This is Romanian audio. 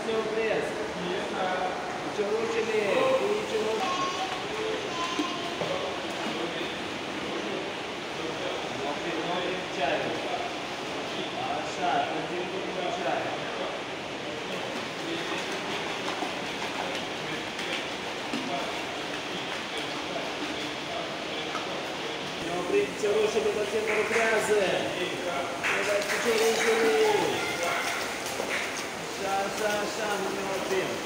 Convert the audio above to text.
se opresc. Piciorușele, picioruși. Oprim picioare. Așa, târgim cu picioare. Ne oprim piciorușele, pățim lucrează. Ne dați piciorușele. Așa, așa, așa, nu ne oprim.